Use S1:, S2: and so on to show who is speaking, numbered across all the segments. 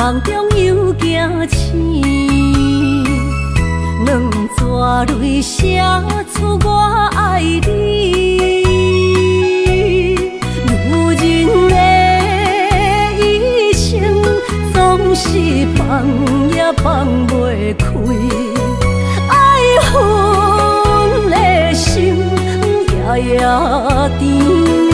S1: 梦中又惊醒，两纸泪写出我爱你。如今的一生，总是放也放袂开，爱恨的心夜夜甜。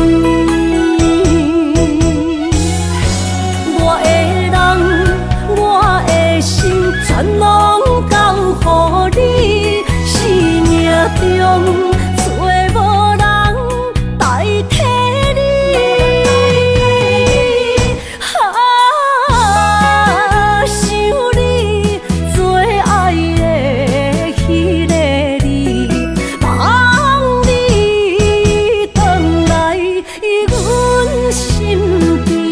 S1: 全拢交予你，生命中找无人代替你。想你最爱的迄个你，望你回来阮身边。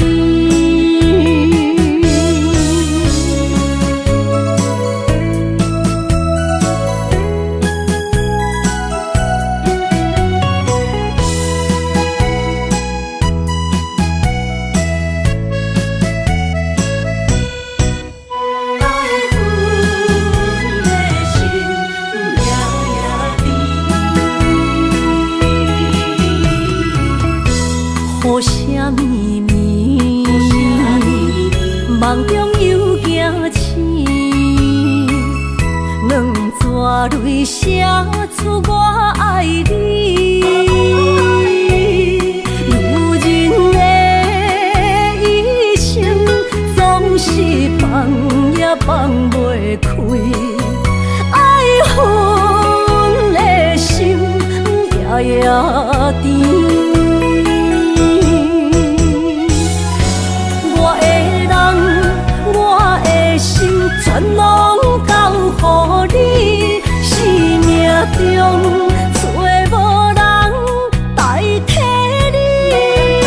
S1: 雨声绵绵，梦中又惊醒，两纸泪写出我爱你。如今的一生，总是放也放袂开，爱恨的心夜夜甜。全拢交予你，生命中找无人代替你。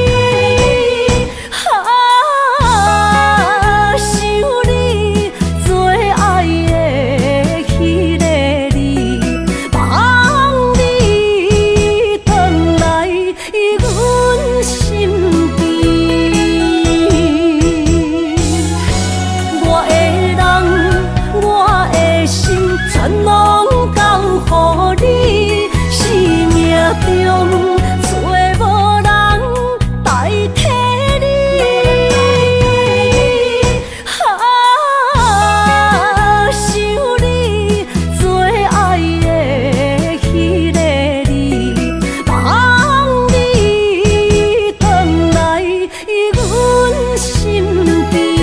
S1: 想你最爱的迄个你，望你回来阮身边。全拢交予你，生命中找无人代替你。想你最爱的迄个你，望你回来阮身边。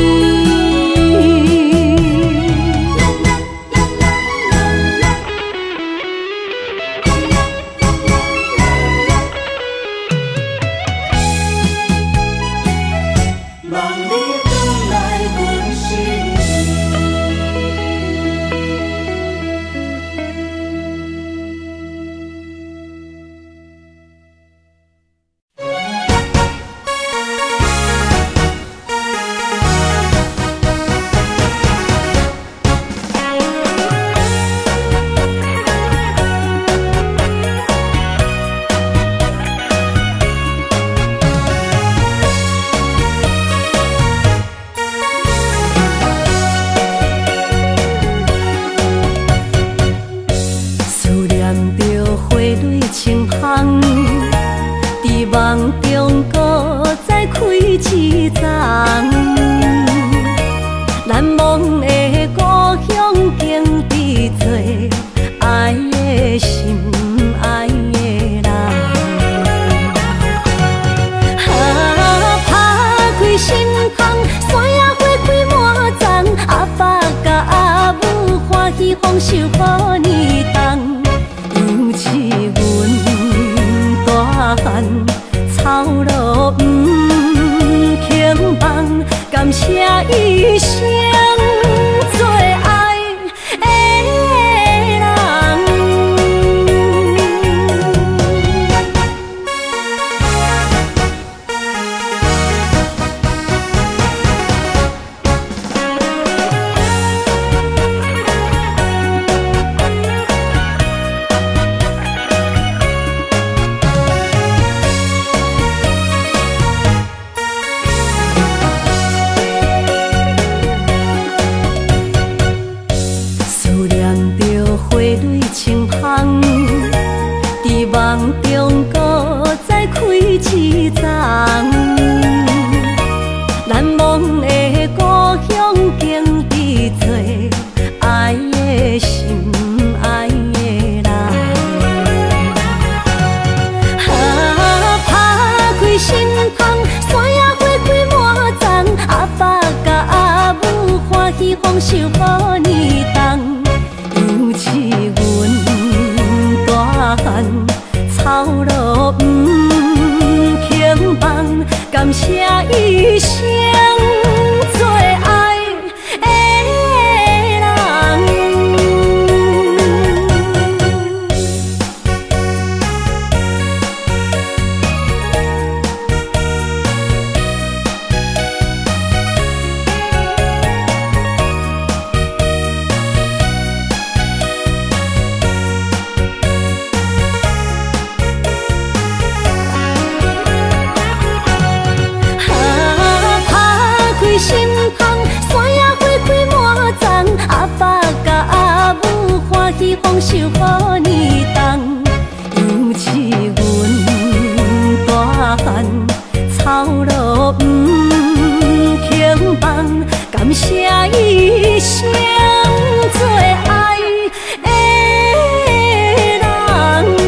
S1: 梦中搁再开一丛，难忘的故乡经历做爱的心爱的人。打开心窗，山野花开满丛，阿爸甲阿母欢喜丰收好年冬，尤是阮大汉。草路不轻放，感谢一生做梦中搁再开一丛，难忘的故乡经历做爱的心，爱的人。打开心窗，山野花开满丛，阿爸甲阿母欢喜丰收好年冬，尤是阮大汉草路不轻放，感谢一生做爱的人。心窗，山野花开满丛，阿爸甲阿母欢喜丰收好年冬，尤是阮大汉草路不轻放，感谢一生做爱的人。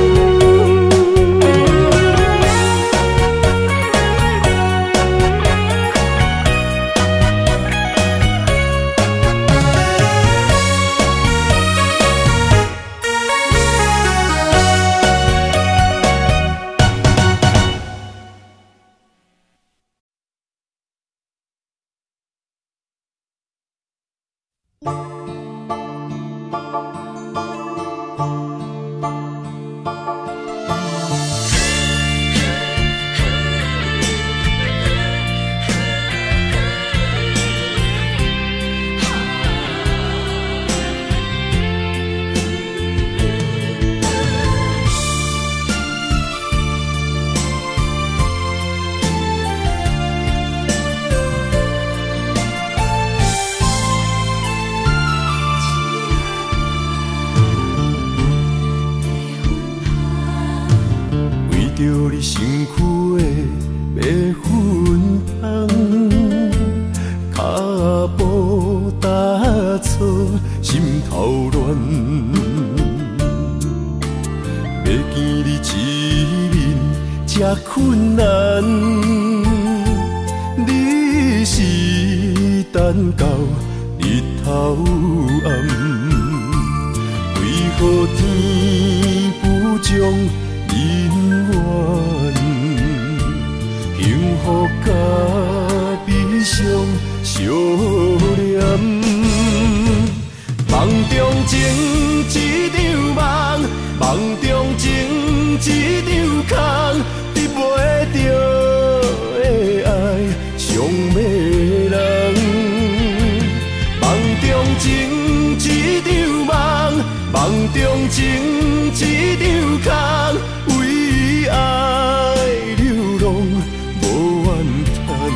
S2: 着你身躯的白粉红，脚步踏错，心头乱。要见你一面这困难，你是等到日头暗，为何天不将？人缘，幸福甲悲伤相连。梦中情一场梦，梦中情一场空，得袂着的爱上迷人。梦中情一场梦，梦中情一场空。为爱流浪无怨叹，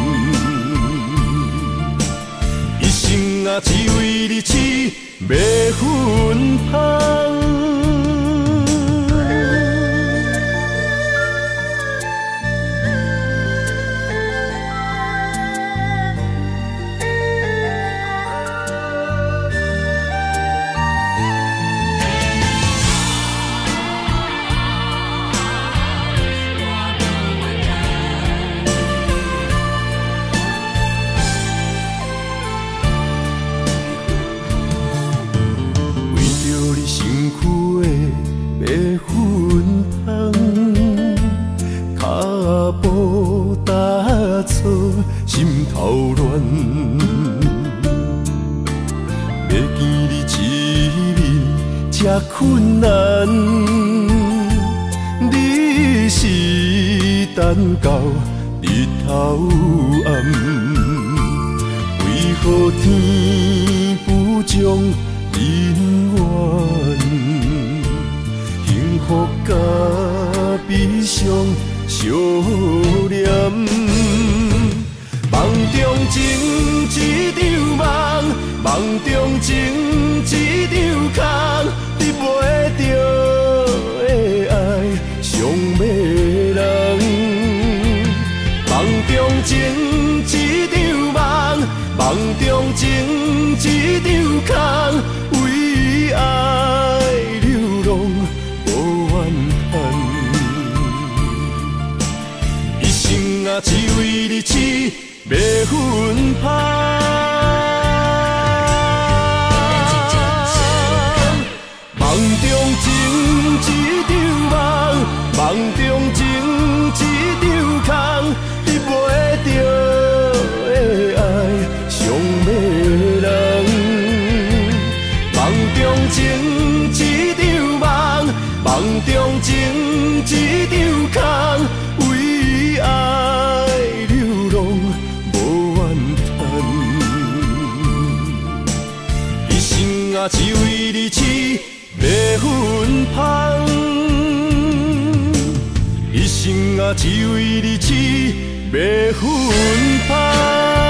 S2: 一生啊只为你痴白粉红。心头乱，要见你一面这困难，你是等到日头暗，为何天不将人缘，幸福甲悲伤相连？梦中情一场梦，梦中情一场空，得袂着的爱一生啊，只为你痴要分香。梦中情一场梦，梦中情一场空，得袂着的爱上迷人。梦中情一场梦，梦中情一场空，为爱流浪无怨叹。一生啊，只为你痴要分香，一生啊，只为你痴要分香。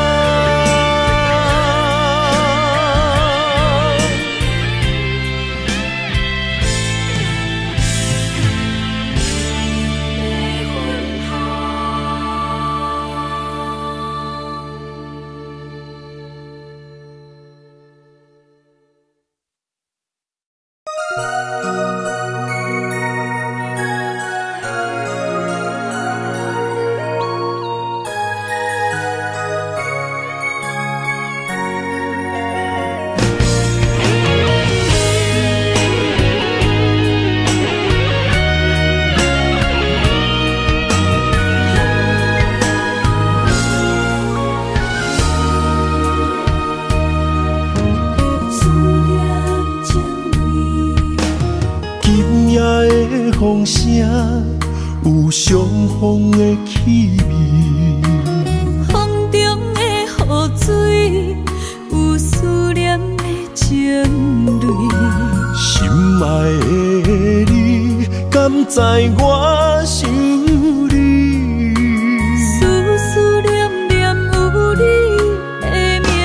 S2: 风声有相逢的气味，
S1: 风中的雨水有思念的情泪。
S2: 心爱的你，敢知我想你？
S1: 思思念念有你的名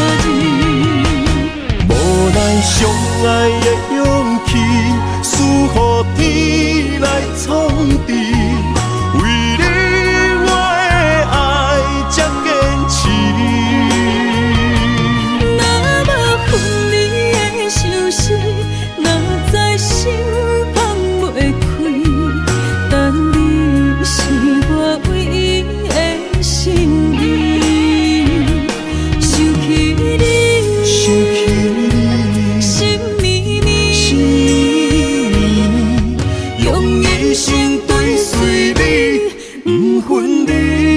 S1: 字，
S2: 无奈相爱的勇气，输予天来创治。为你我的爱才坚持。
S1: 若无分离的相思，哪知心放袂开。但你是我唯一的心意，想起你，想起你，心绵绵，用一生追随你，不分离。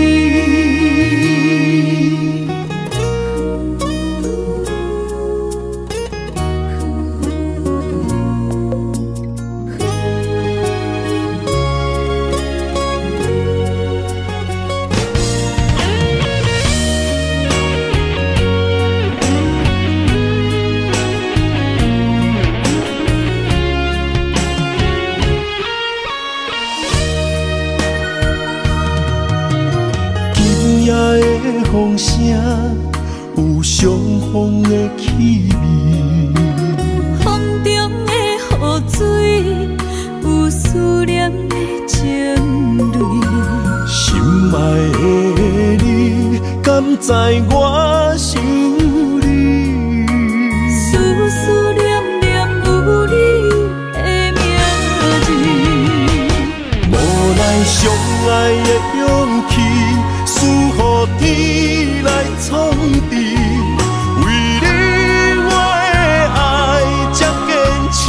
S1: 风声有相逢的气味，风中的雨水有思念的情泪。
S2: 心爱的你，敢知我想你？
S1: 思思念念有你的名字，
S2: 无奈相爱的勇气，输予天来创治。为你我的爱才坚持。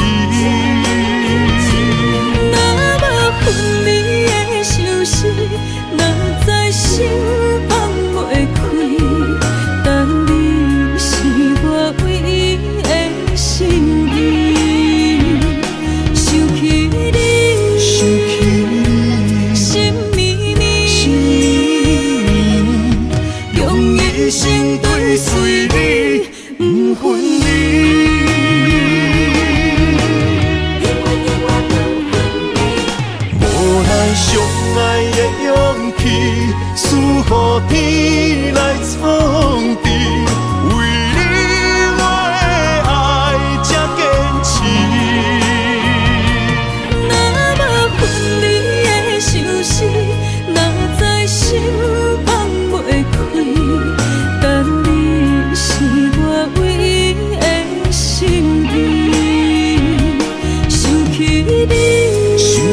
S1: 若无分离的相思，哪知心放袂开。但你是我唯一的心意，想起你，
S2: 想起你，
S1: 心绵绵，用一生追随你，不分离。
S2: 无奈相爱的勇气，输予天来创治。为你我的爱才坚持。
S1: 若无分离的相思，哪知心放袂开。但你是我唯一的心意，想起你，
S2: 想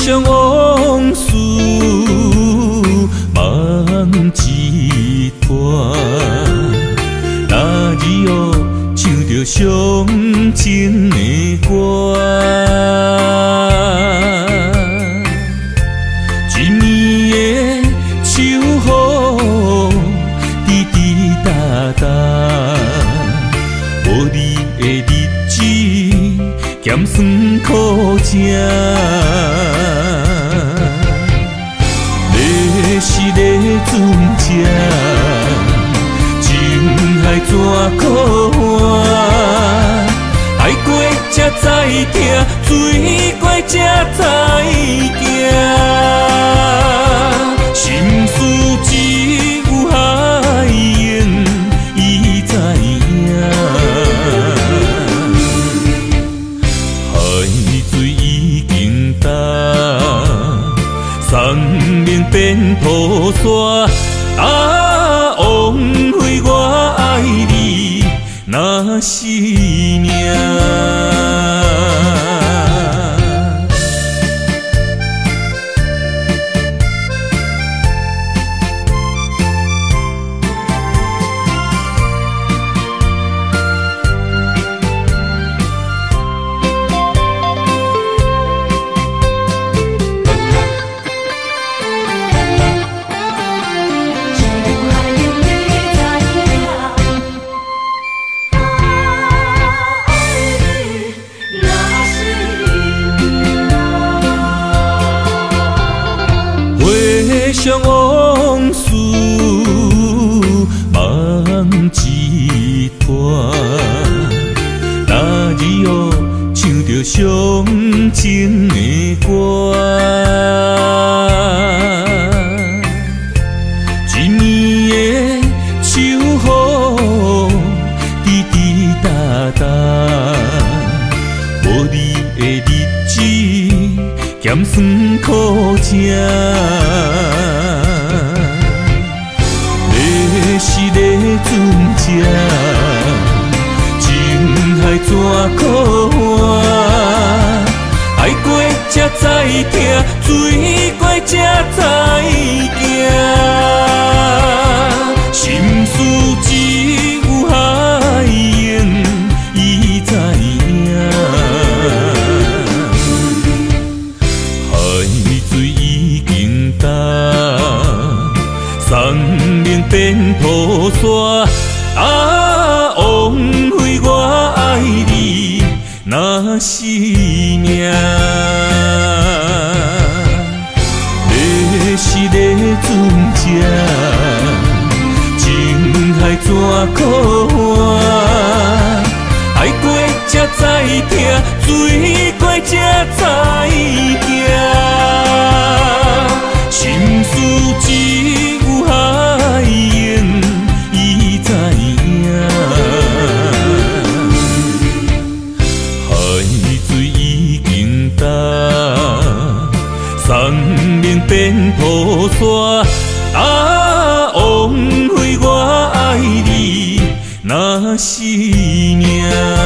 S3: 上往事梦一段，那日哦唱着伤情的歌。一年的秋雨滴滴答答，无你的日子咸酸苦涩。要是咧船只，情海怎可换？爱过才知疼，水过才知行。心事只有海燕伊知影，海水已经干，送命变土沙。啊，枉费我爱你那是命。上往事梦一段，那日哦唱着伤情的歌。一年的秋雨滴滴答答，无你的日子咸酸苦涩。要是咧船只，情海怎可换？爱过才知疼，水过才知行。心事只有海燕伊知影，海水已经干。送命变土沙，啊，枉费我爱你那是命。要是咧船只，情海怎可换？爱过才知疼，水过才知行。心事只有海燕伊知影，海水已经干，送命变土沙。啊，枉费我爱你那是命。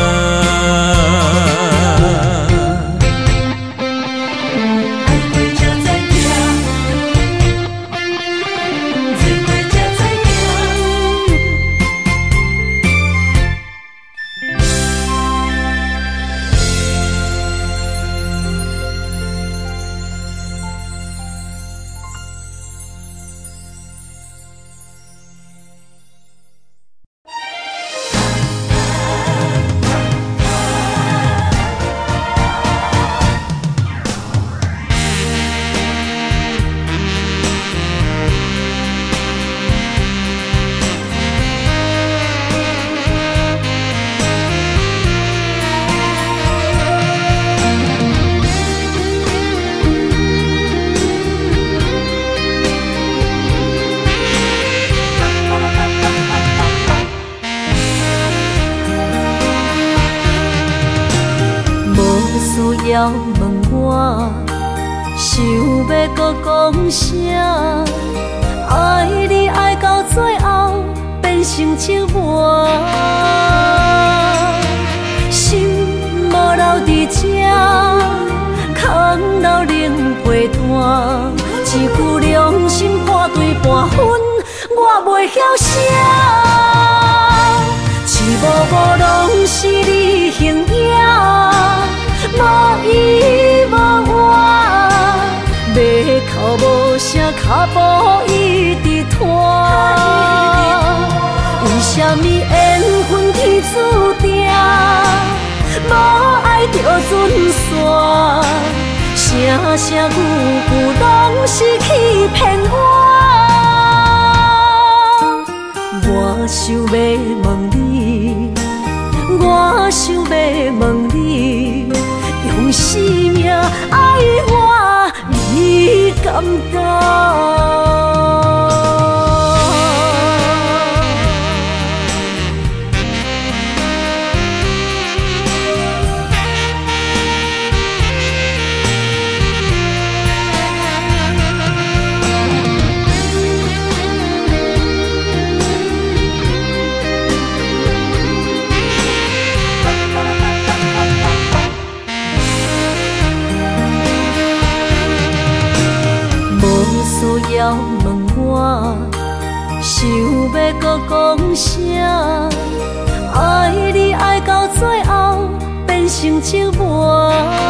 S1: 要问我，想要搁讲啥？爱你爱到最后变成寂寞，心无留伫这，空留冷杯我袂晓写。痴无无拢是你形影，无依无我，马口无声，脚步一直拖。为什么缘分天注定，无爱就准线？声声句句拢是欺骗我。我想要问你，我想要问你，用生命爱我，你敢敢？要问我，想要搁讲啥？爱你爱到最后变成寂寞，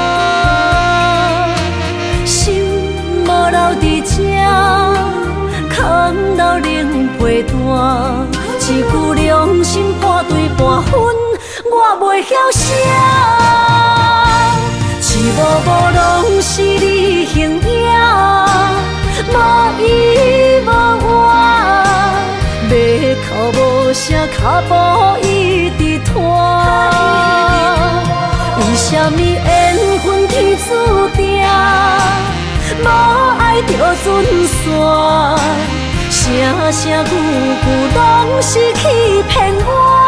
S1: 心无留伫这，空留冷陪伴。一句良心半对半分，我袂晓写。痴无无拢是你形影。无依无我，马口无声，脚步一直拖。为什么缘分天注定，无爱就准线？声声句句拢是欺骗我。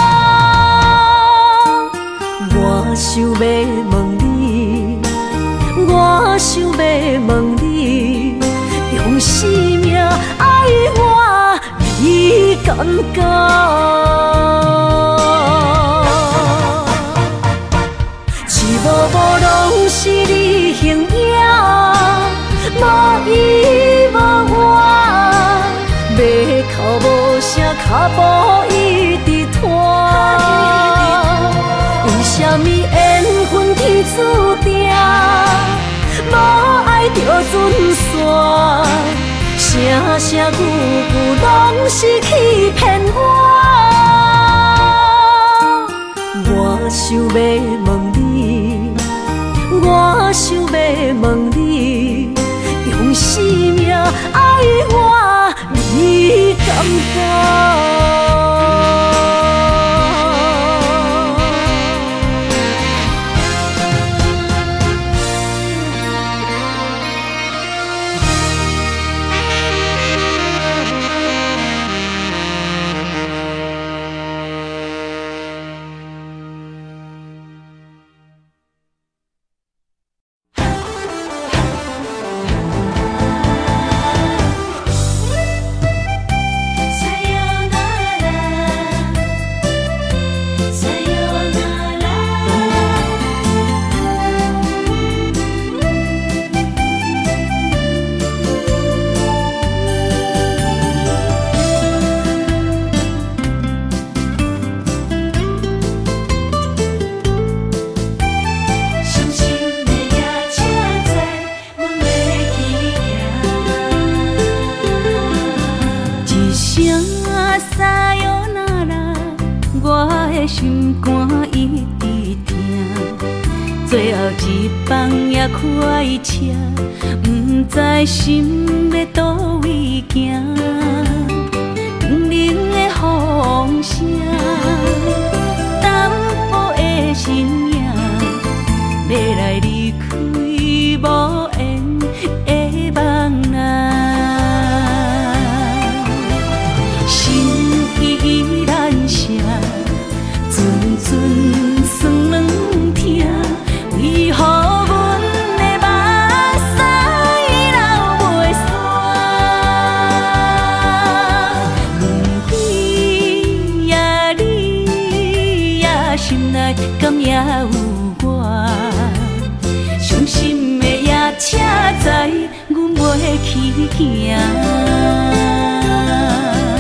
S1: 我想要问你，我想要问你。用生命爱我，你敢敢？痴无无拢是你形影，无依无我，马口无声，脚步一直拖。为什么缘分天注定？无爱就准线，声声句句拢是欺骗我。我想要问你，我想要问你，用生命爱我，你敢敢？
S4: 心肝一直疼，最后一放也开车，不知心要倒位行。冷冷的风声，淡薄的身影，要来离开无缘的梦啊，心依然舍。阵酸软疼，为何阮的目屎流袂煞？轮回呀，你呀，心内敢也有我？伤心的夜车载，阮袂去行。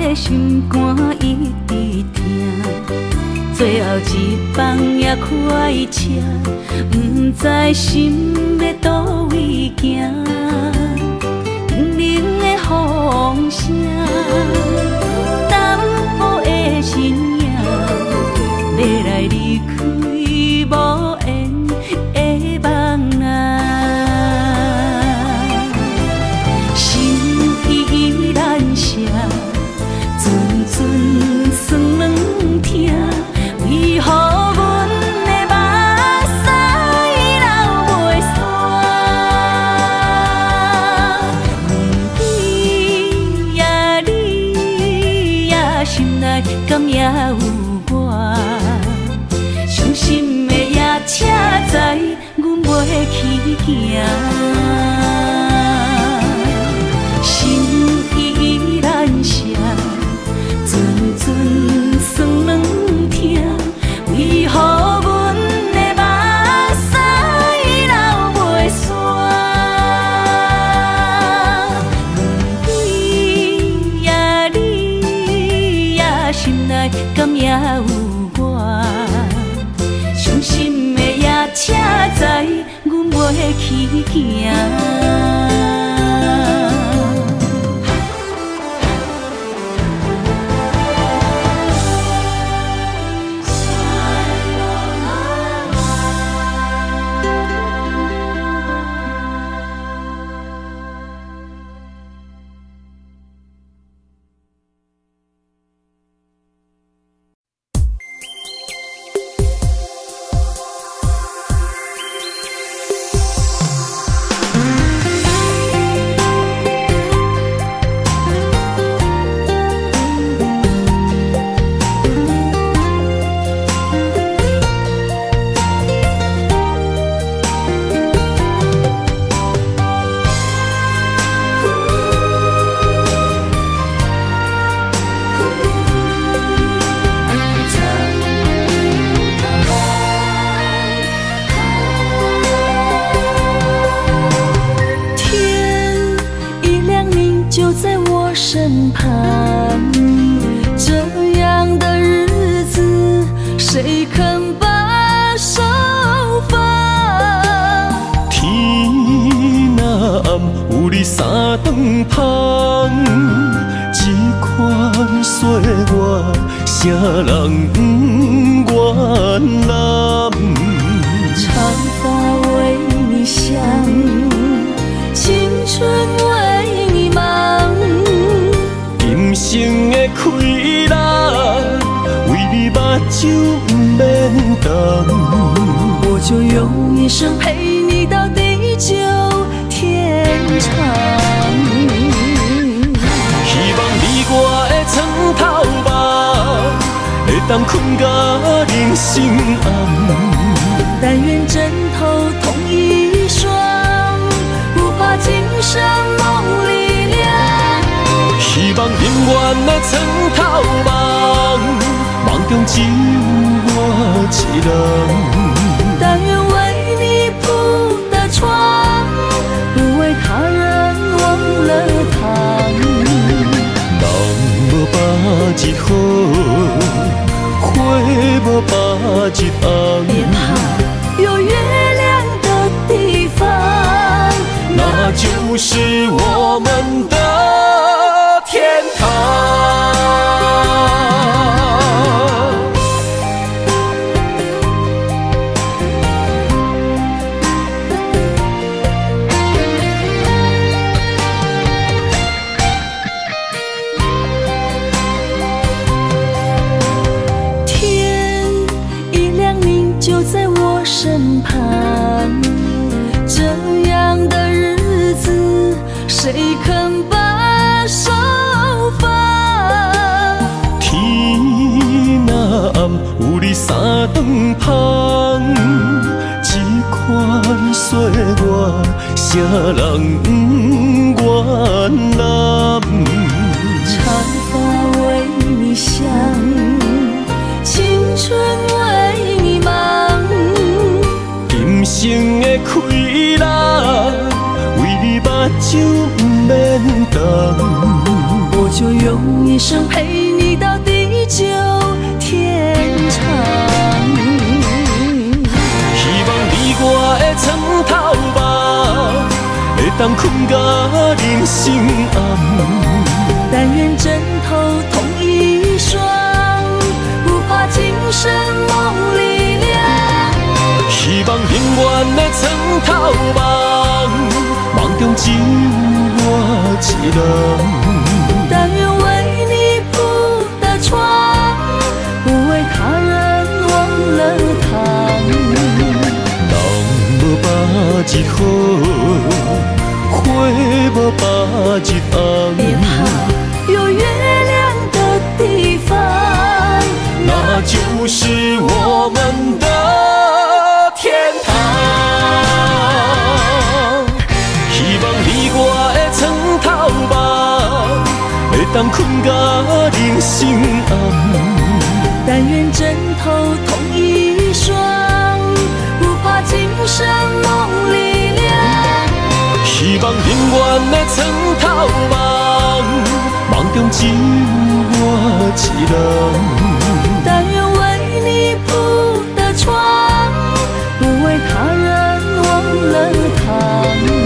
S4: 的心肝一直疼，最后一棒也开车，不知心要倒位行。冷冷的风声，淡薄的身影，要来离开无缘的梦啊。心依然舍，阵阵酸软疼，为何阮的目屎流袂煞？问你呀，你呀，心内敢也有我？伤心的夜车载，阮袂去行。心依然舍，阵阵酸软疼，为何阮的目屎流袂煞？问你呀，你呀，心内敢也有我？伤心的夜车载，阮袂去行。身旁，这样的日子，谁肯把手放？
S2: 天若暗，有你三顿香，这款岁月，啥人不愿揽？
S1: 长发为你香，青春为你忙。
S2: 今生的快乐，为你目睭不免干。
S1: 我就用一生陪你到地久天长。
S2: 希望你我的床头梦，会当困到人生暗。
S1: 但愿枕头同一双，不怕今生梦里凉。
S2: 希望永远的床头梦，梦中只有我一人。
S1: 但愿为你铺的床，不为他人忘了躺。
S2: 人无把日好，花无把日红。
S1: 别怕，有月亮的地方，
S2: 那就是我们的天堂。
S1: 天一亮，你就在我身旁。这样的日子，谁肯把手放？
S2: 天若暗，有你三顿香，这款岁月，啥人不愿揽？
S1: 长发为你香，青春为你忙。
S2: 今生的快乐，为你目睭不免干。
S4: 我就用一生陪你到地久天长。
S2: 希望你我的床头梦，会当困甲人生暗。
S4: 但愿枕头同一双，不怕今生梦里凉。
S2: 希望永远的床头梦，梦中只有我一人。
S4: 但愿为你铺的床，不为他人忘了躺。
S2: 人无百日好，花无百日红。
S4: 别怕有月亮的地方，
S2: 那就是我们的天堂。希望你我的床头梦，会当困甲人生暗。
S4: 但愿枕头同一双，不怕今生梦里凉。
S2: 希望永远的床头梦，梦中只有我一人。
S4: 但愿为你铺的床，不为他人忘了躺。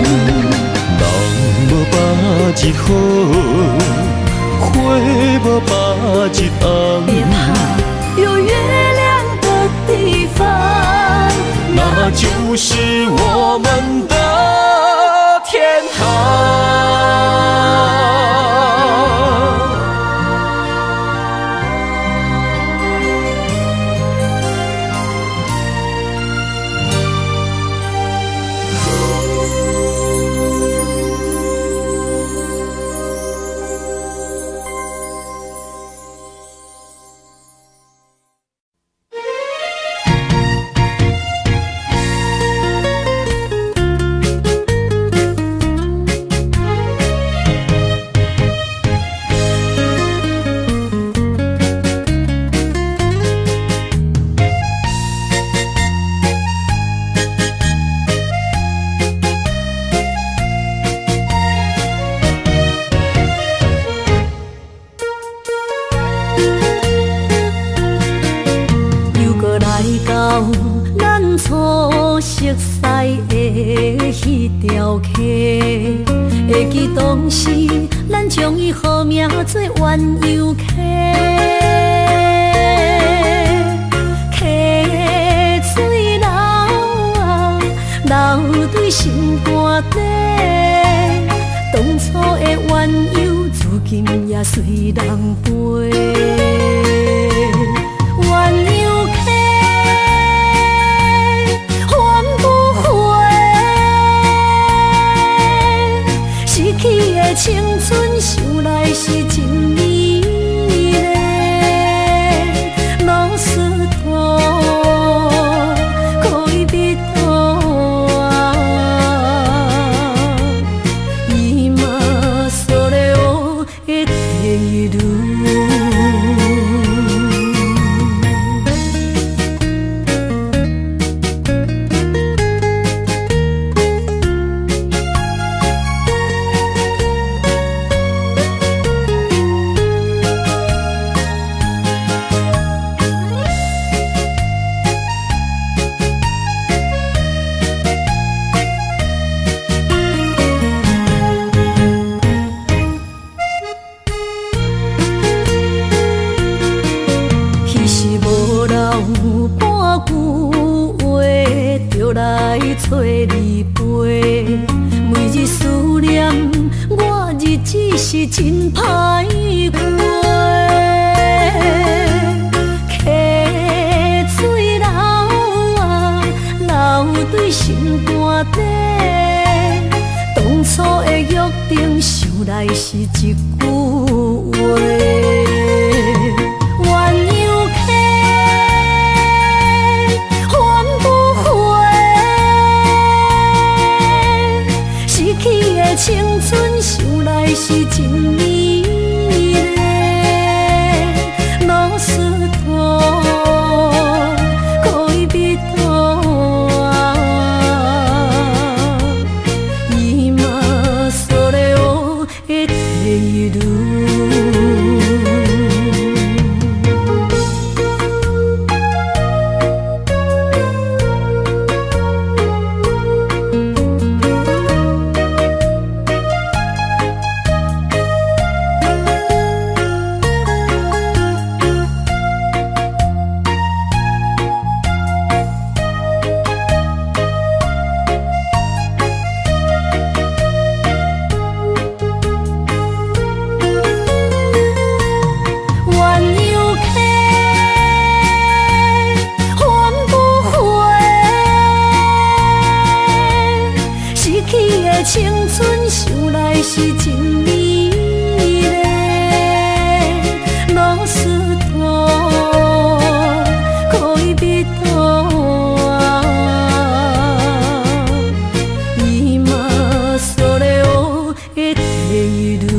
S2: 人无百日好，花无百日红。
S4: 别怕有月亮的地方，
S2: 那就是我们的天堂。
S4: 会记当时，咱将伊号名做鸳鸯溪，溪水流啊，流对心肝底。当初的鸳鸯，如今也随人飞。鸳鸯溪，翻不回。逝去的青春，想来是真美丽。老师徒，可以别途啊，今それを得ている。找你陪，每日思念，我日子是真歹过。溪水流啊，流对心肝底。当初的约定，想来是一句话。青春想来是真美丽，老师徒，可以别途啊，今それを得ている。
S1: 青春想来是真美丽，老师徒可以比多伊嘛所了的地路。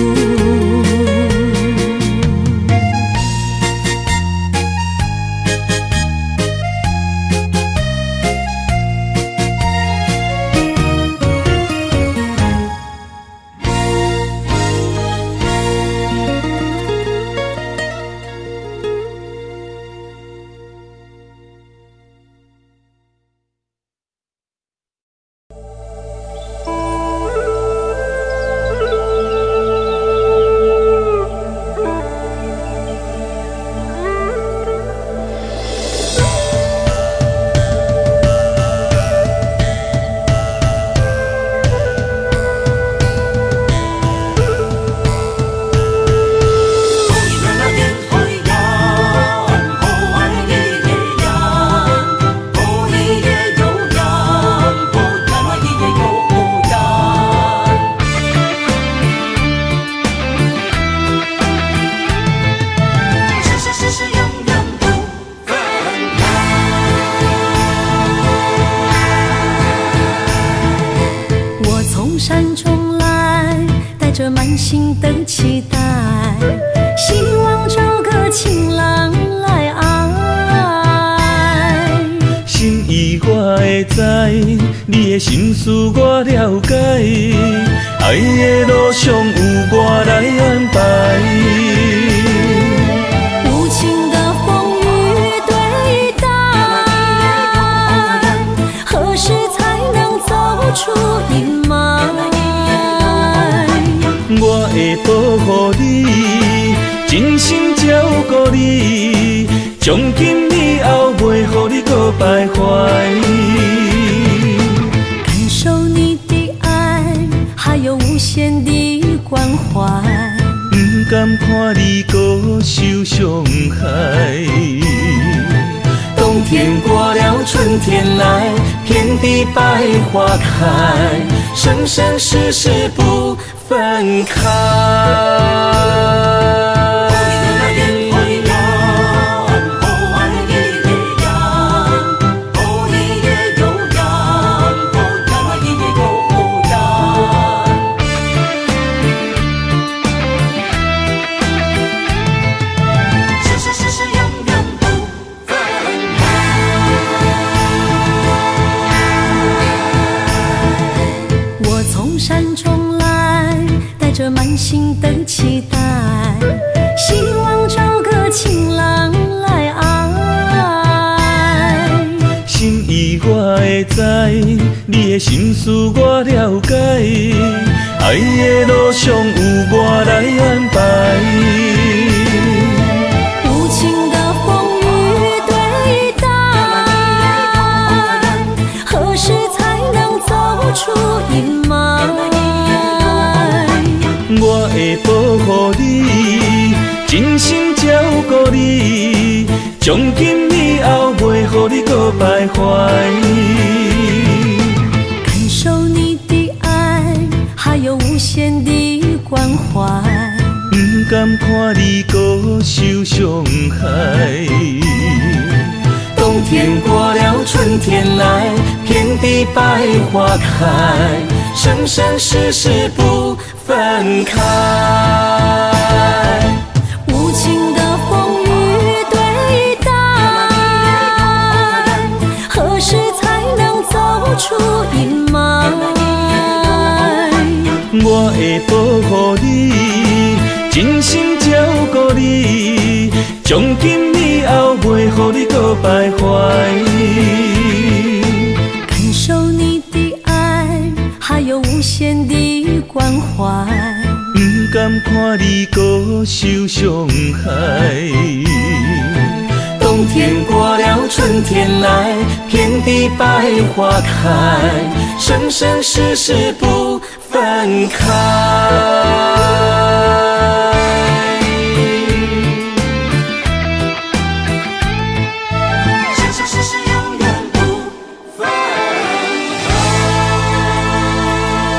S1: 山中来，带着满心的期待，希望找个情郎来爱。
S3: 心意我会知，你的心思我了解，爱的路上有我来安排。
S1: 无情的风雨对待，何时才能走出阴霾？
S3: 我会保护你，真心照顾你，从今以后袂予你搁徘徊。
S1: 感受你的爱，还有无限的关怀，
S3: 不甘看你搁受伤害。冬天过了，春天来，遍地百花开，生生世世不分开。
S1: 山中来，带着满心的期待，希望找个情郎来爱。
S3: 心意我会知，你的心思我了解，爱的路上有我来安排。
S1: 无情的风雨对待，何时才能走出阴霾？
S3: 我会保护你，真心照顾你，从今以后袂予你搁徘徊。
S1: 感受你的爱，还有无限的关怀，
S3: 不甘看你搁受伤害。冬天过了，春天来，遍地百花开，生生世世不分开。
S1: 无情的风雨对待，何时才能走出阴霾？
S3: 我会保护你，真心照顾你，从今以后袂予你搁徘徊。
S1: 感受你的爱，还有无限的关怀，
S3: 不甘看你搁受伤害。冬天过了，春天来，遍地百花开，生生世世不分开。
S2: 生生世世永远不分开。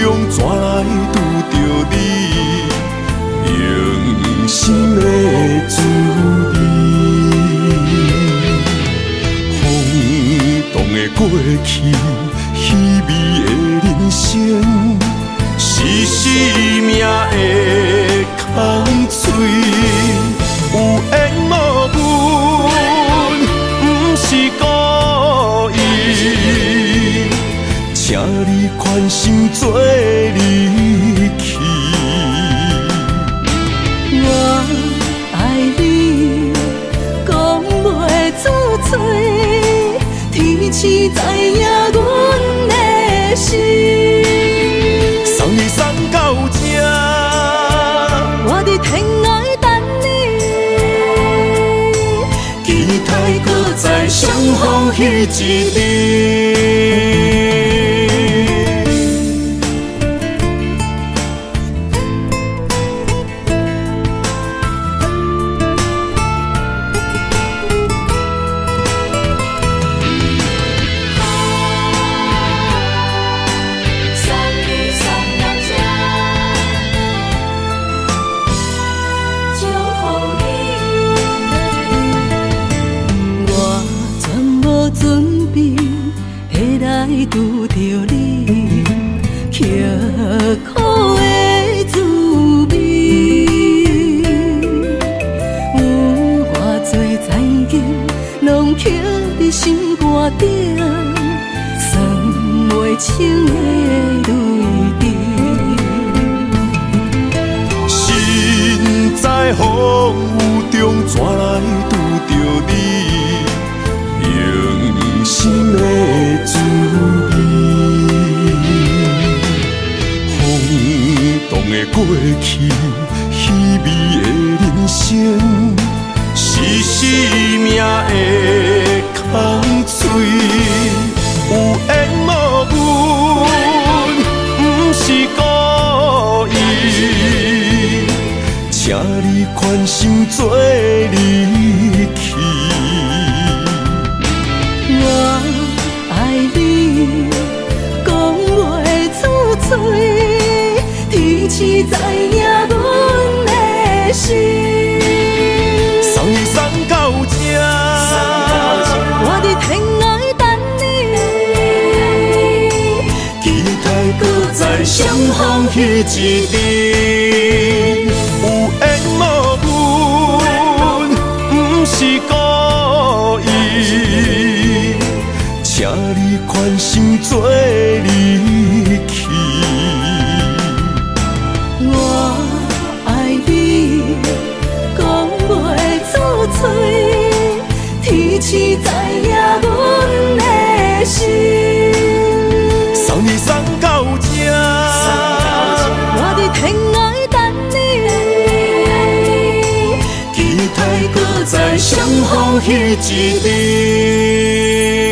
S2: 中怎来拄着你用心的滋味？风动的过去，稀微的人生，是生命的空嘴，有缘无分，不是故意，请你宽心做离去。
S4: 我爱你，讲袂出嘴，天赐知影阮的心。
S2: 送你送到这，
S4: 我伫天外等你，
S2: 期待搁再相逢彼一日。
S4: 拄着你刻苦的滋味，有偌多灾境，拢刻伫心肝顶，算袂清的泪滴。
S2: 心在风雨中怎来拄着你用心的滋味？风动的过去，稀微的人生，是生命的空嘴，有缘无分，不是故意，请你宽心做离去。
S4: 我爱你，讲袂出嘴，天赐知影阮的心。
S2: 送你送到这，
S4: 我伫天外等你，
S2: 期待搁再相逢彼一日。有缘无分，不是故意，请你宽心做离去。
S4: 我爱你，讲袂出嘴，天赐知影阮的心。
S2: 送你送到这，
S4: 我伫天外等你，
S2: 期待搁再相逢彼一日。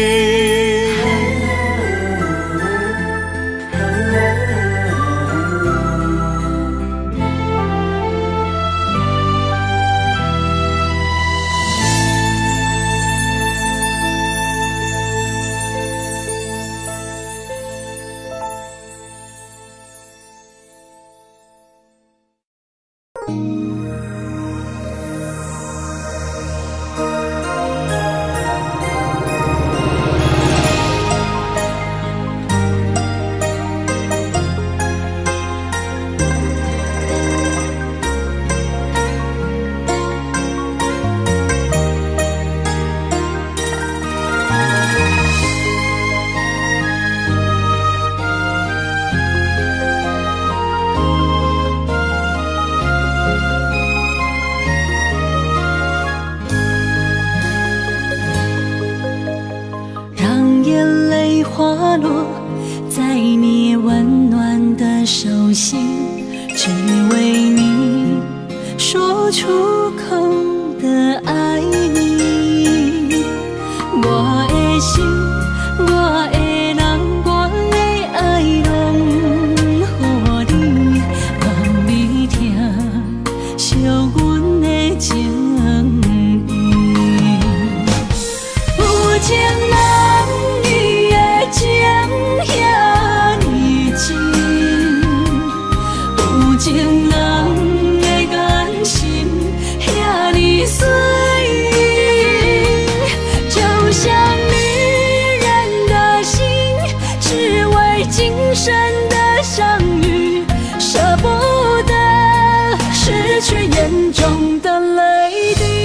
S4: 花落在你温暖的手心，只为你说出口的爱你。我的心，我的人，我的爱拢予你，望你听惜阮的情意。有情人。情遐尼深， 生的相遇，舍不得失去眼中的泪滴。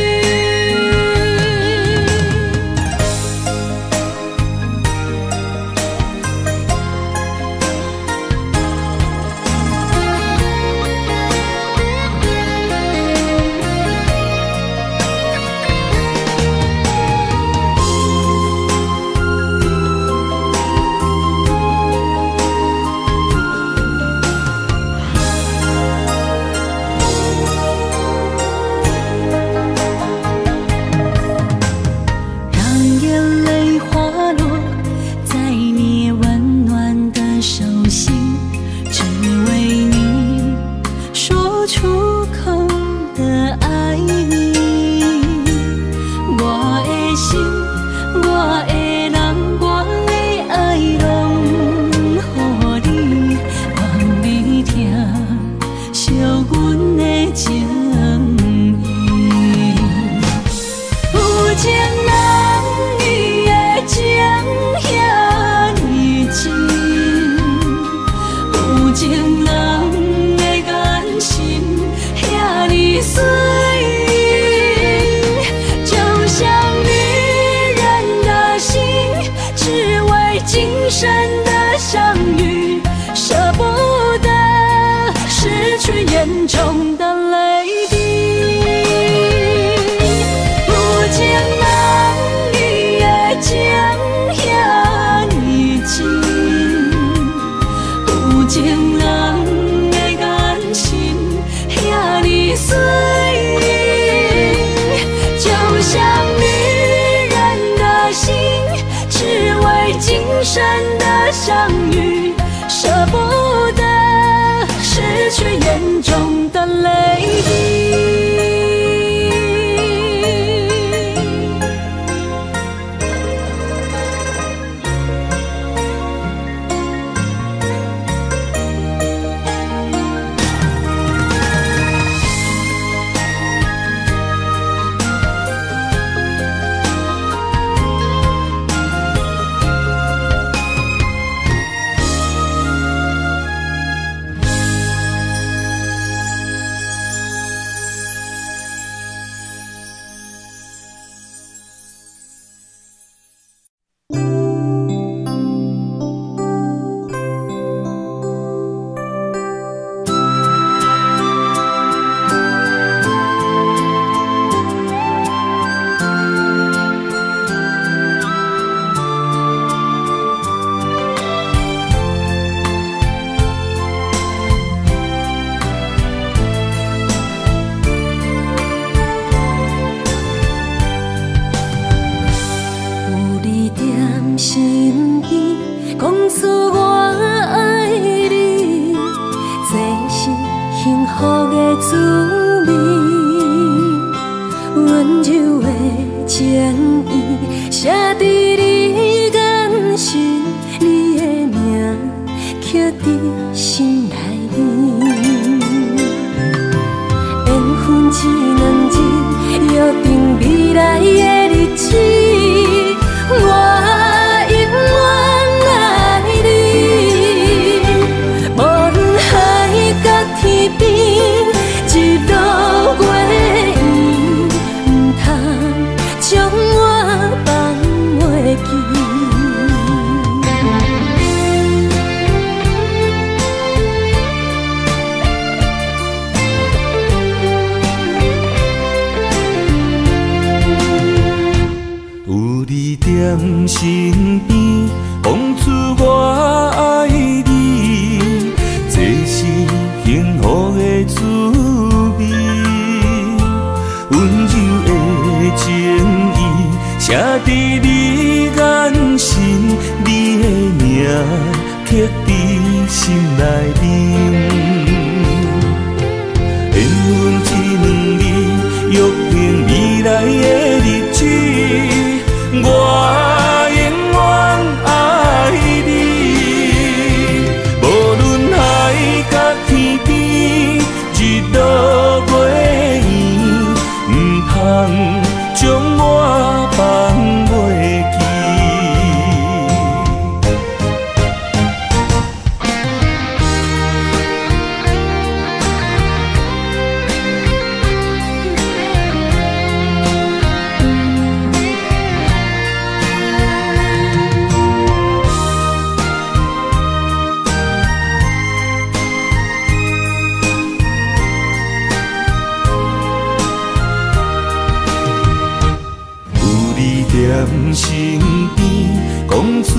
S3: 身边，讲出我爱你，这是幸福的滋味。温柔的情意，写伫你眼神，你的名刻伫心内面。缘分一两字，约定未来的日子。我永远爱你，无论海角天边，日落月圆，唔通将我放袂记。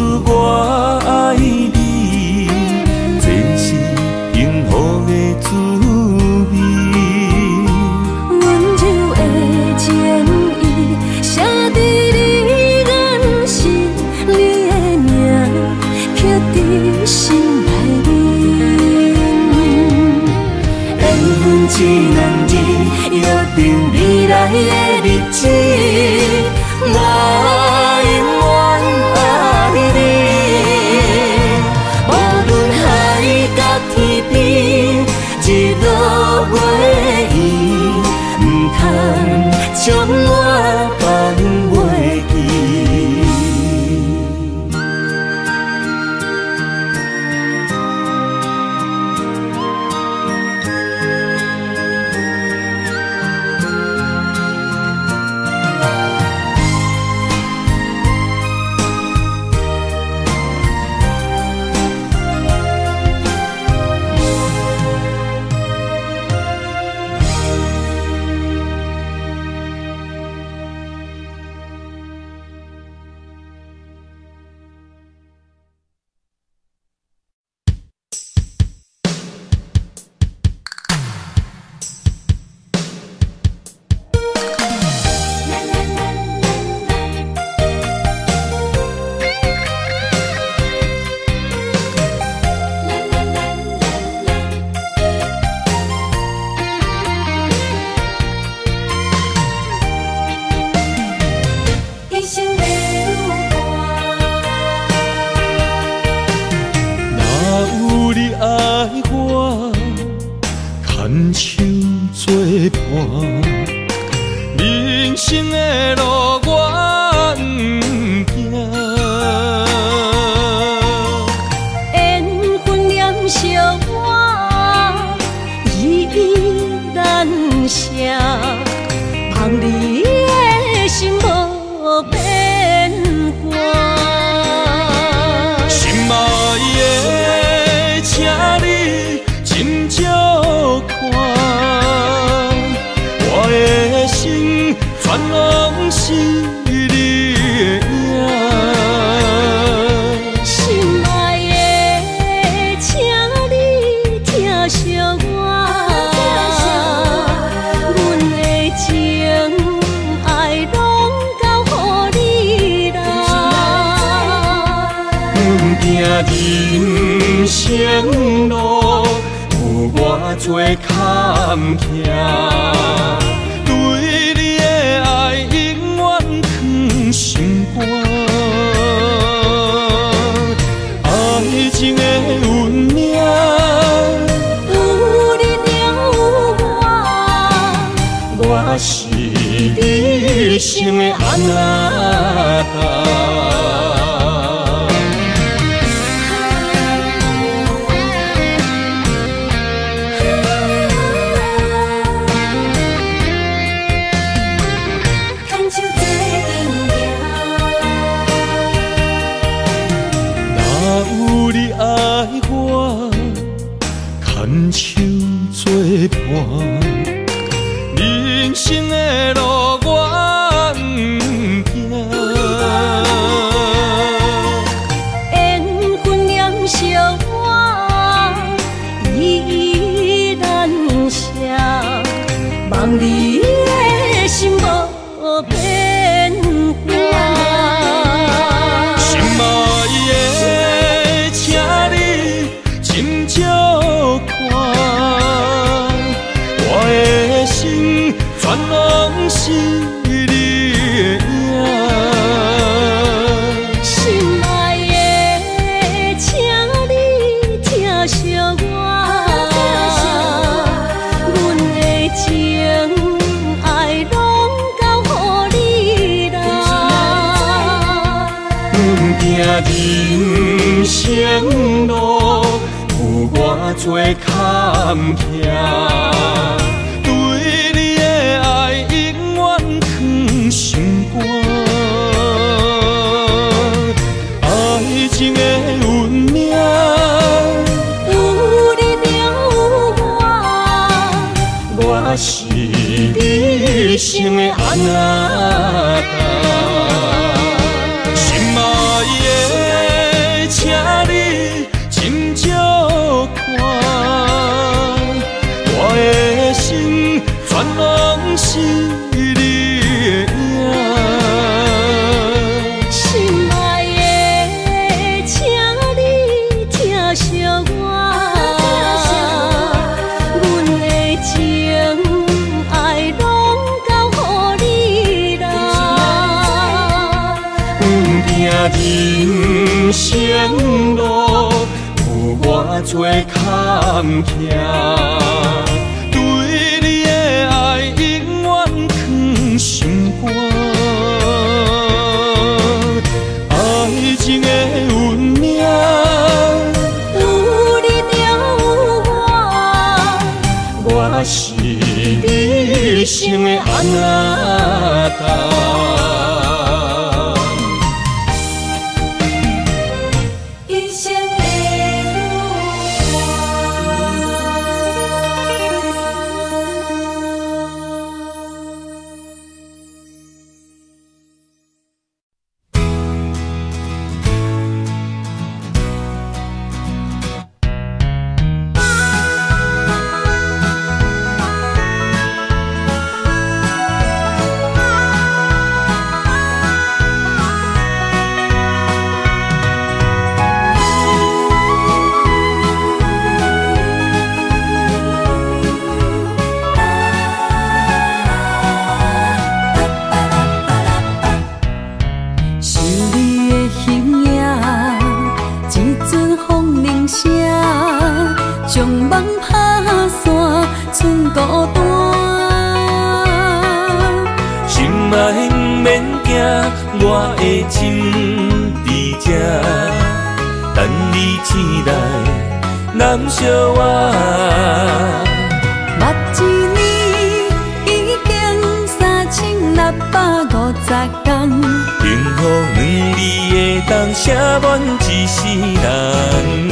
S3: 我爱你，这是幸福的滋味。
S1: 温柔的情意写伫你眼神，你的名刻伫心内面。缘分一男儿，约定未来的日子，我永远爱你。无论海角天边，日落月圆，不通将我放袂记。
S3: 人生的路我不行，
S1: 缘分念相我依依难舍，望你的心无变卦。
S3: 心爱的，请你斟酌看，我的心全拢是你的影。
S1: 心爱的，请你疼惜我，阮的情爱拢交予你啦。
S3: 行人生路有偌多坎坷，对你的爱永远藏心肝。爱情的运命，
S1: 有你有我，
S3: 我是你生的安那达。有你爱我，牵手作伴，人生的路我不行。
S1: 缘分念相我依依难舍，望你的心无变卦。
S3: 心爱的，请你斟酌看，我的心全拢是你的影。
S1: 心爱的，请你疼惜我，阮的情爱拢交予你啦。
S3: 人生路有偌多坎坷，对你的爱永远藏心肝。爱情的运命，
S1: 有你有我，
S3: 我是你生的安那达。心爱的， 生路有我做坎坷，对你的爱永远藏心肝。爱情的运命，
S1: 有你就有我，
S3: 我是你生的阿达。
S1: 一生的
S4: 想你的形影，一阵风铃声，将梦拍散，剩孤单。
S3: 心爱不免惊，我的心伫这，等你醒来，难相我。
S4: 目一年已经3650天，
S3: 幸福两字的冬，写满一世人。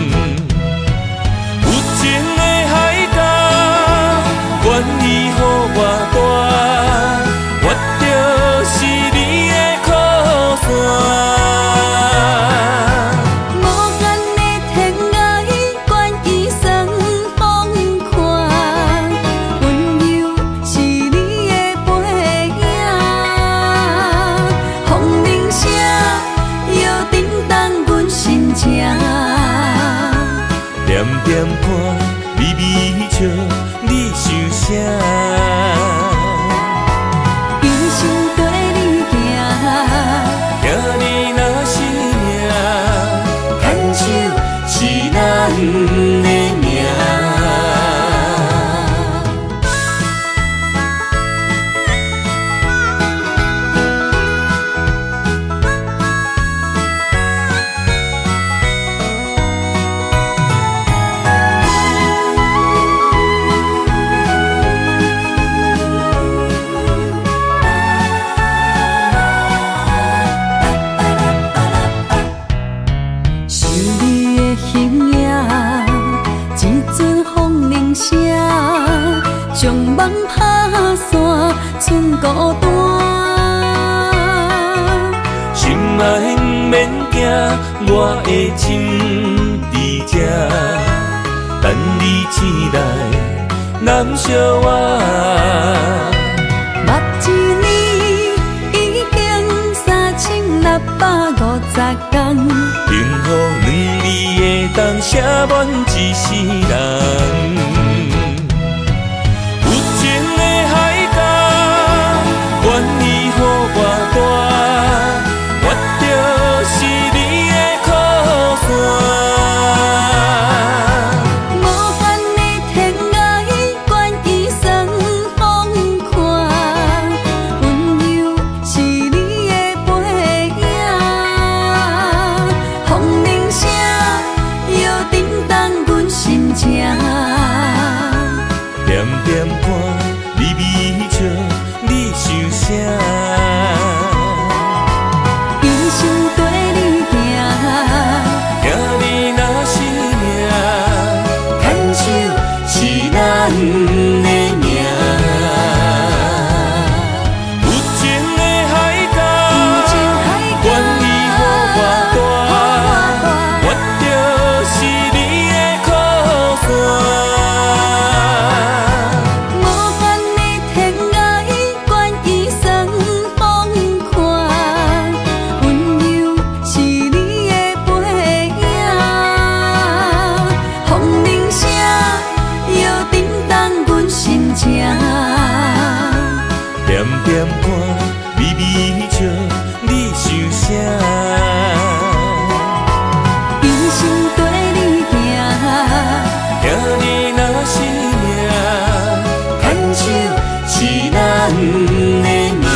S3: 有情的海角，愿意予我大，我就是你的靠山。
S4: 无限的天涯，愿意算风看，温柔是你的背影。风铃声摇叮当阮心情，
S3: 点点看，微微笑，你想啥？
S4: 一生跟你行，
S3: 行你若是命，牵手是咱的命。
S4: 想你的形影，一阵风铃声，将梦拍散，剩孤单。
S3: 心爱不免惊，我的心伫这，等你醒来，难相我。
S4: 目一年已经3650天，
S3: 幸福两字的冬，写满一世人。有情的海角，愿意予我大，我就是你的靠山。
S4: 无限的天涯，愿意算风看，温柔是你的背影。风铃声摇叮当阮心情。 平生跟你行。
S3: 兄弟若是命，牵手是咱的命。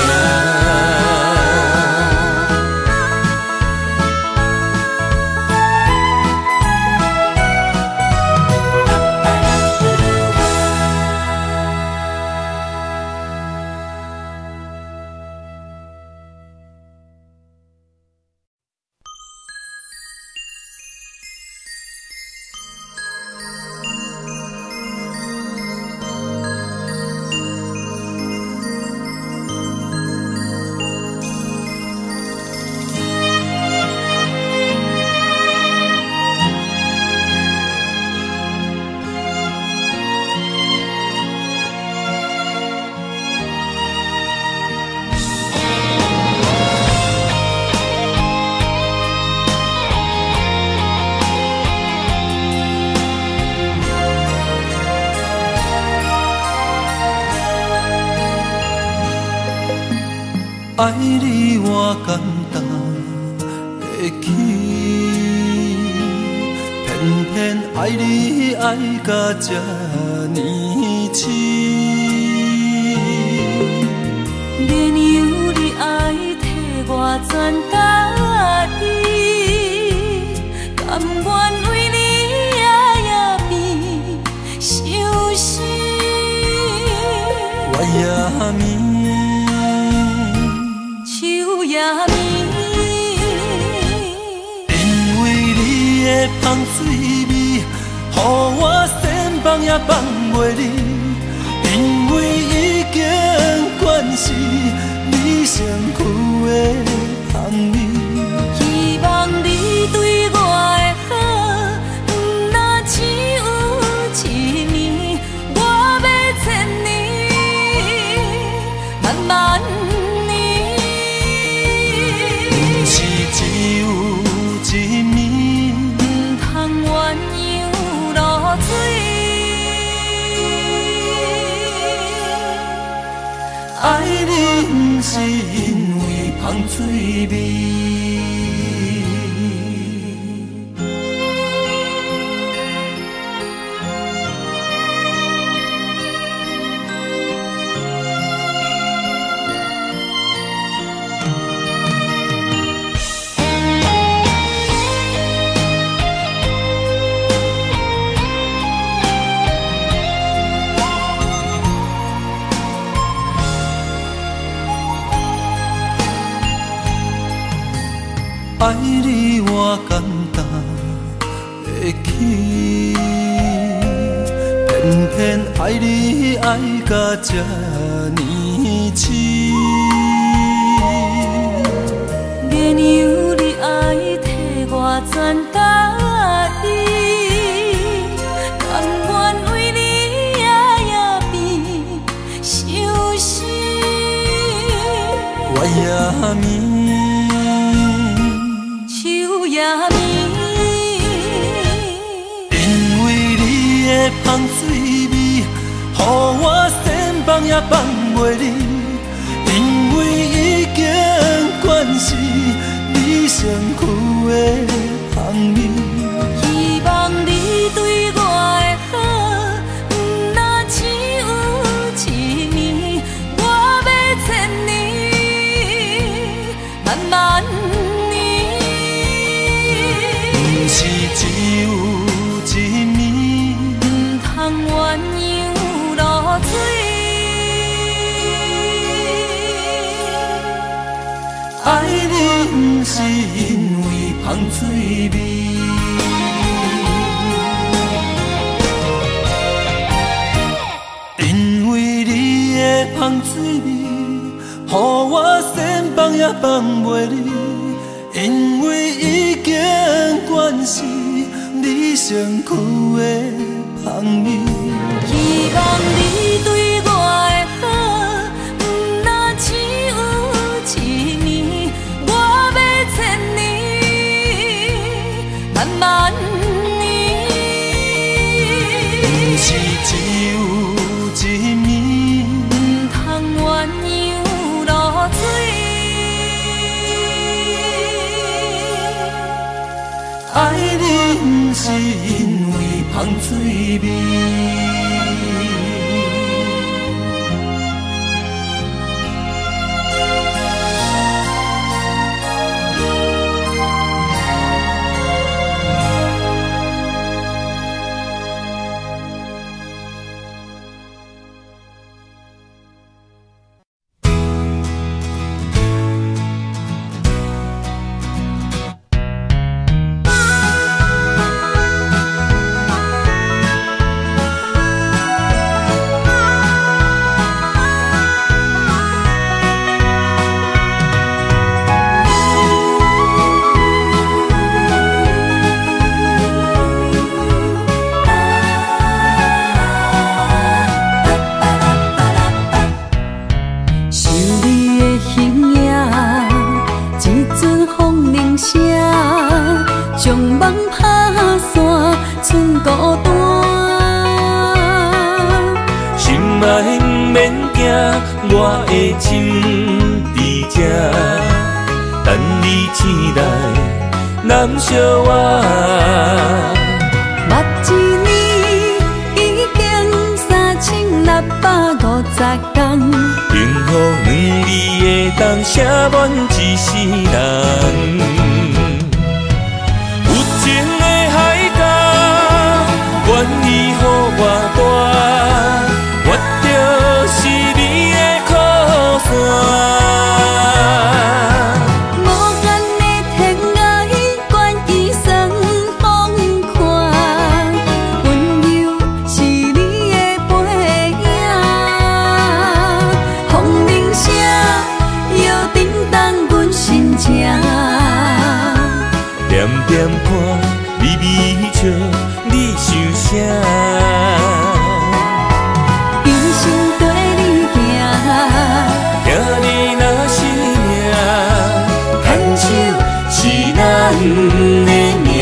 S2: 爱你我简单会起，偏偏爱你爱到这呢痴。
S4: 免由你爱替我全家己，甘愿为你夜眠伤心。
S2: 我也眠。因为你的香水味，予我先放也放袂离。因为已经惯是你身躯的香味。
S4: 希望你对我的好，不那只有一年，我要千年，慢慢。
S2: 爱你不是因为香水味。爱你我简单会起，偏偏爱你爱到这呢痴。
S4: 免由你爱替我全家己，甘愿为你夜眠伤心。
S2: 我也眠。因为你的香水味，予我先放也放袂离。因为已经惯是你身躯的香味。
S4: 希望你对我的好，不那只有一年，我要千年，慢慢。
S2: 是只有一年，
S4: 不通鸳鸯落水。
S2: 爱你不是因为香水味，因为你的香水味，予我先放也放袂离。因为已经惯是你身躯的香味。
S4: 希望你对我的好，不那只有一年，我要千年，慢慢年。
S2: 不是只有一年，
S4: 不通鸳鸯落水。
S2: 爱你
S3: 毋是因为芳水味。我的心伫这，等你醒来，难相我。
S4: 目一年已经3650天，
S3: 幸福两字的当写满一世人。有情的海角，愿意予我带，我就是你的。无
S4: 限的天涯，愿意算风看，温柔是你的背影。风铃声摇震动阮心情，
S3: 点点看，微微笑，你想啥？咱的命。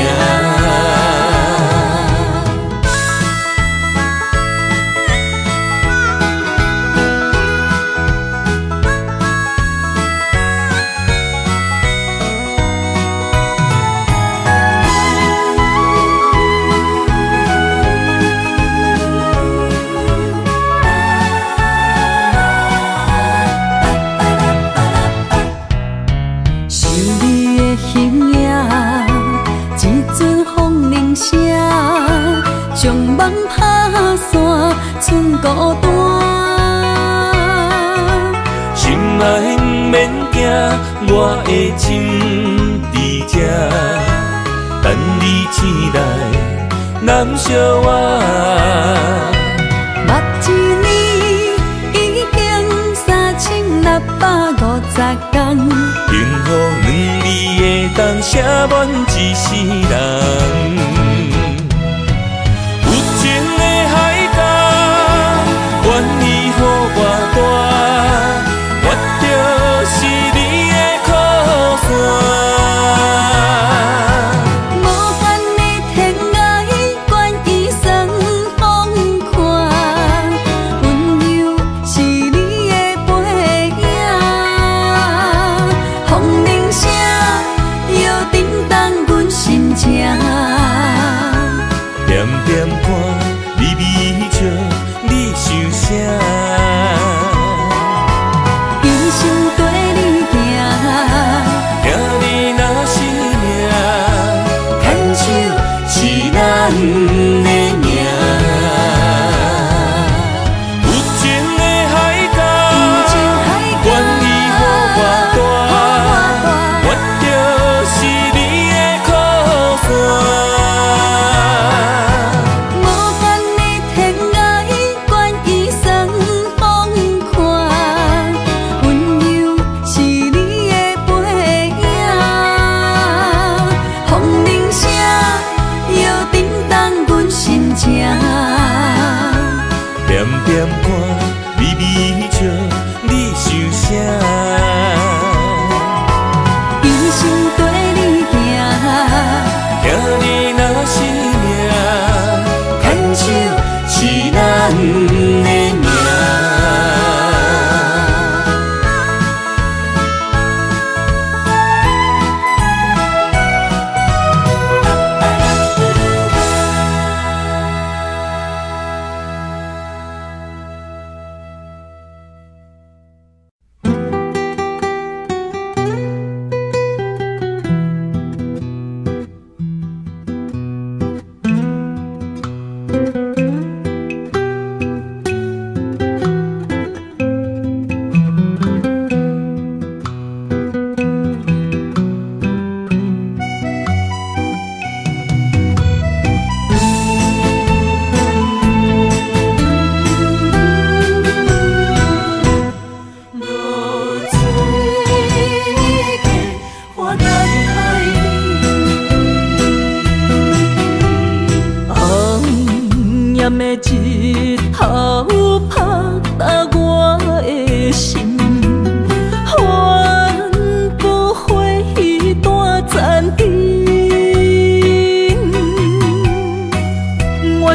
S3: 将梦打散，剩孤单。心爱免惊，我的心伫这，等你醒来，难相我。
S4: 目一年已经3650天，
S3: 幸福两字的当写满一世人。愿意予我带，我就是你的靠
S4: 山。无限的天涯，愿意算风看，温柔是你的背影。风铃声摇震动阮心情，
S3: 点点看，微微笑。你想啥？
S4: 一生跟你行，
S3: 行你若是命，牵手是咱的命。有情的海角，愿意予我带，我就是你的靠山。
S4: 风铃声摇震动。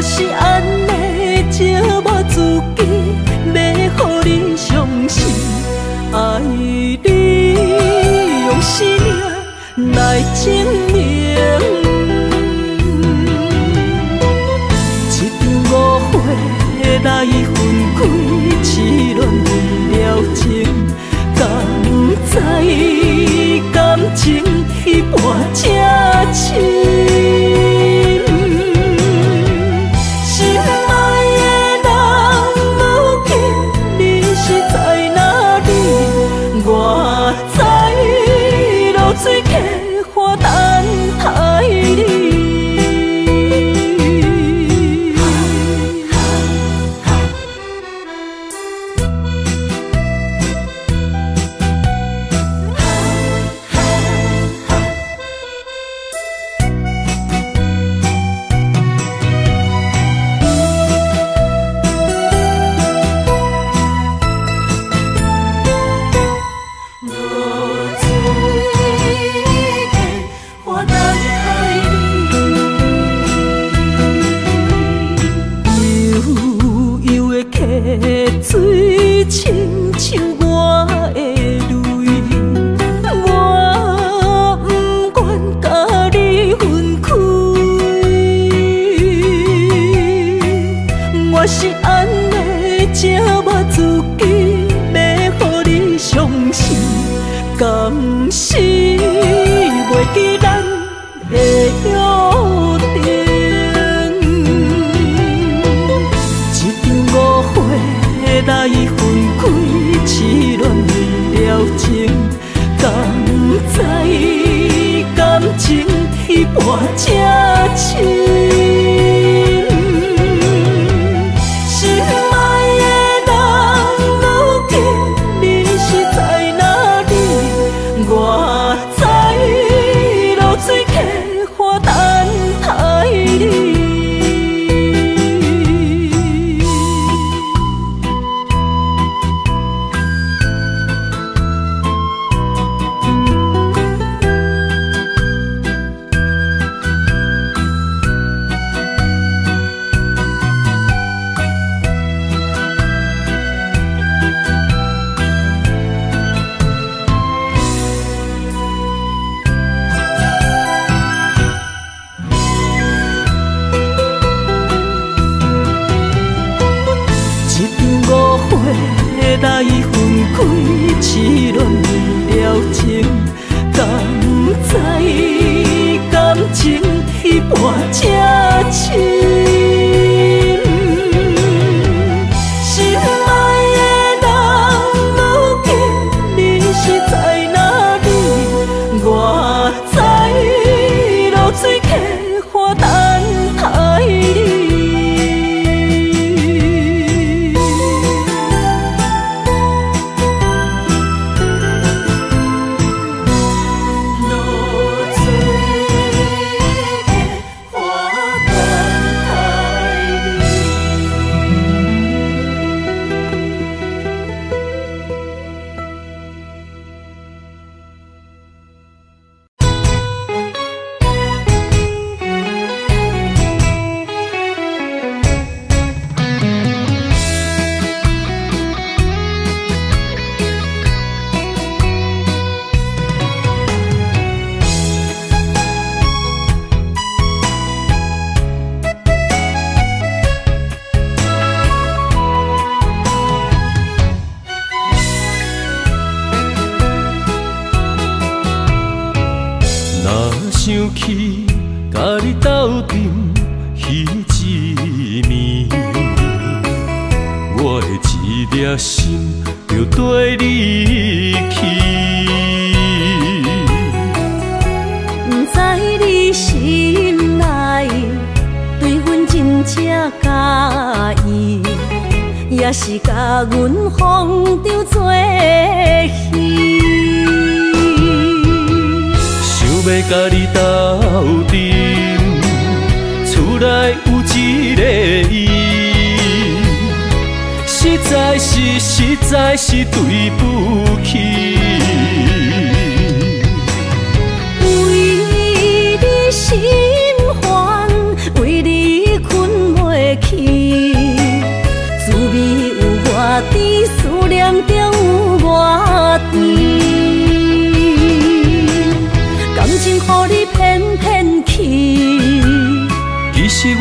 S4: 是安尼寂寞自己，要予你相信，爱你用生命来证明。一场误会来分开，痴恋为了情，敢知感情一半才深。水客花等待你。水亲像我的泪，我不愿甲你分开。我是安尼寂寞自己，要予你相信，敢是袂记咱的约定。来分开，痴恋为了情，敢知感情一半才深。心爱的人，如今你是在哪里？我在流水客花等待你。来分开，痴恋为了情，敢知感情一半才深。心爱的人，如今你是在哪里？我在流水客花等待你。想起甲你斗阵彼一暝，我的一粒心就跟你去。
S1: 不知你心内对阮真正介意，也是甲阮放着做戏。
S3: 要甲你斗阵，厝内有一个伊，实在是对不起。为你心烦，为你困袂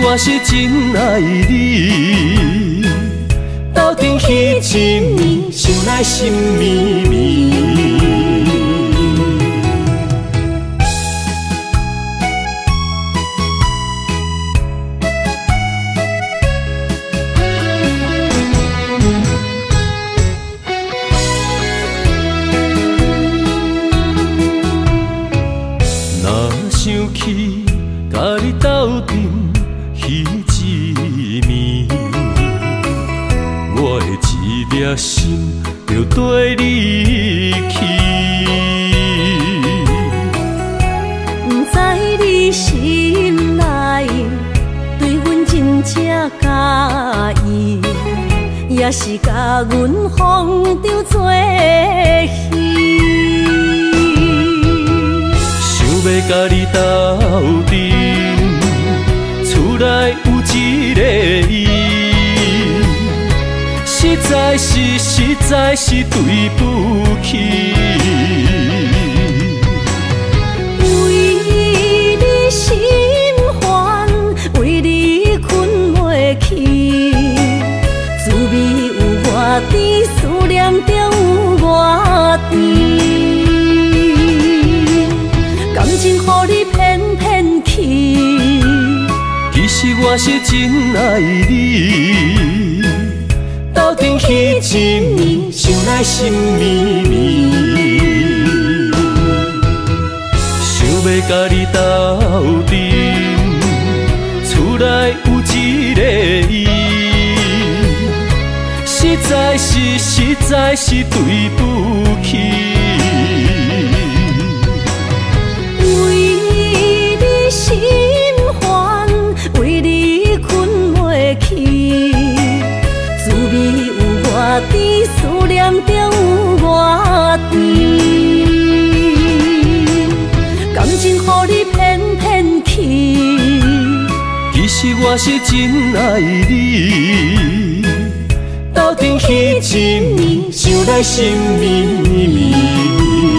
S2: 我是真爱你，斗阵彼一暝，想来心绵绵。想起甲你斗阵彼一暝，我的一粒心就跟你去。
S1: 不知你心内对阮真正介意，也是甲阮放着做戏。
S2: 要甲你斗阵，厝内有一个伊，实在是对不起。
S1: 为你心烦，为你困袂去，滋味有偌甜，思念就有偌甜。感情予你骗骗去，
S2: 其实我是真爱你，斗阵彼一暝，想来心绵绵。想要甲你斗阵，厝内有一个伊，实在是对不起。
S1: 心烦，为你困袂去，滋味有偌甜，思念就有偌甜。感情予你骗骗去，
S2: 其实我是真爱你，斗阵彼一暝，想来心绵绵。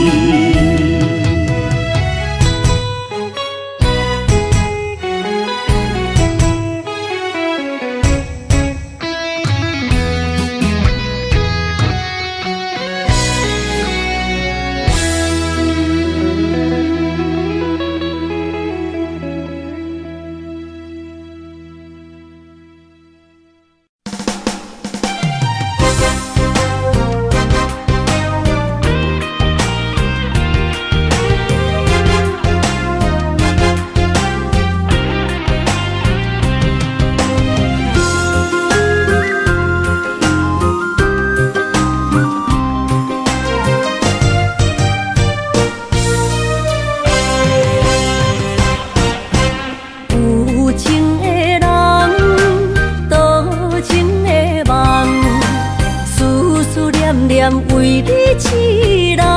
S1: 为你痴人，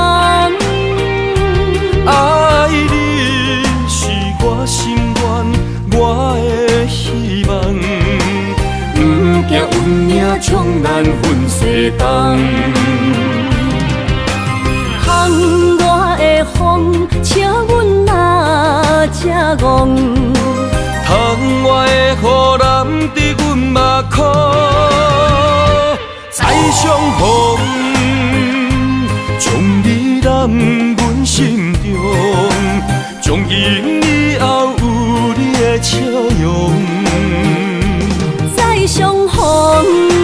S2: 爱你是我心愿，我的希望。不惊运命冲咱分世东，
S1: 窗外的风笑阮哪只戆，
S2: 窗外的雨淋伫阮目眶，再相逢。将你揽阮心中，从今以后有你的笑容。
S1: 再相逢，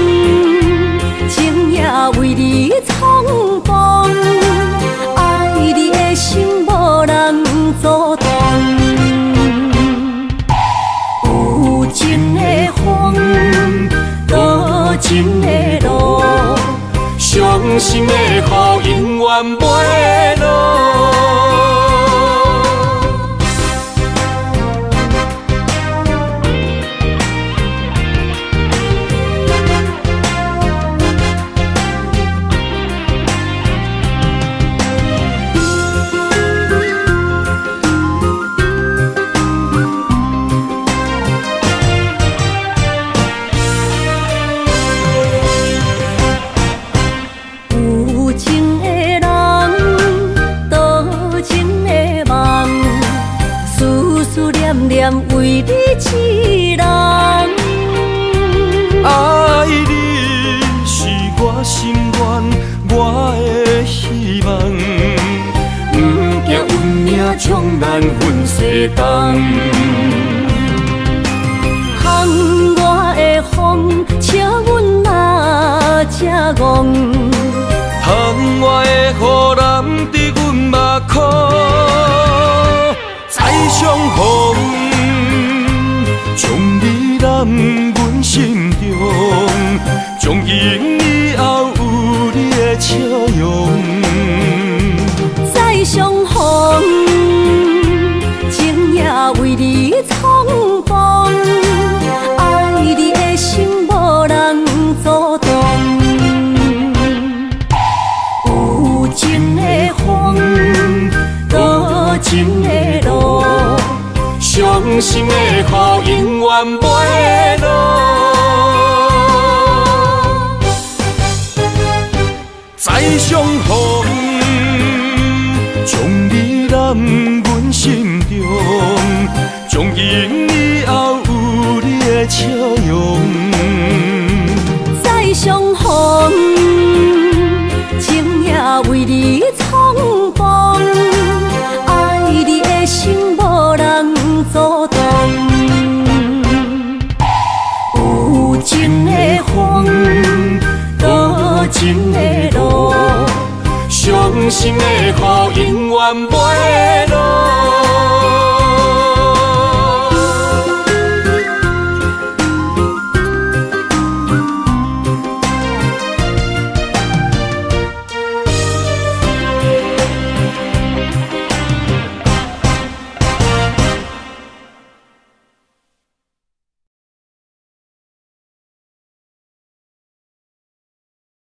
S1: 情也为你冲动，爱你的心无人阻挡。有情的风，多情的路。伤心的雨永远袂落。 有情的人， 为你一人。
S2: 爱你是我心愿，我的希望。不惊运命冲咱分世东。
S1: 风我的风，笑阮哪只戆？
S2: 窗外的雨淋伫阮目眶，再相逢，将你揽阮心中，从今以后有你的笑容。
S1: 再相逢，情也为你冲动，爱你的心无人阻挡。有情的风，多情的路，伤心的雨永远袂落。
S2: 再相逢，将你揽阮心中，从今以后有你的笑容。
S1: 再相逢，情也为你冲动，爱你的心无人阻挡。有情的风，多情的路，伤心的雨永远袂落。